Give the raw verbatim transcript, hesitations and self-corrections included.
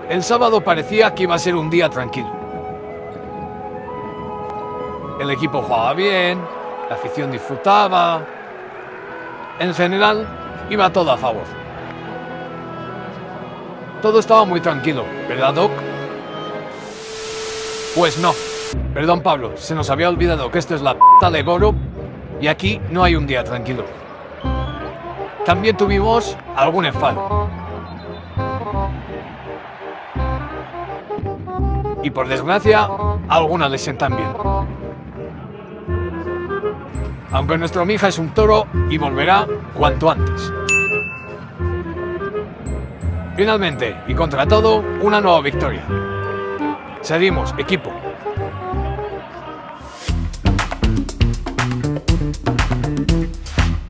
El sábado parecía que iba a ser un día tranquilo. El equipo jugaba bien, la afición disfrutaba. En general, iba todo a favor. Todo estaba muy tranquilo, ¿verdad, Doc? Pues no. Perdón, Pablo, se nos había olvidado que esto es la p*** de Goro y aquí no hay un día tranquilo. También tuvimos algún enfado. Y por desgracia, alguna lesión también. Aunque nuestro Mija es un toro y volverá cuanto antes. Finalmente, y contra todo, una nueva victoria. Seguimos, equipo.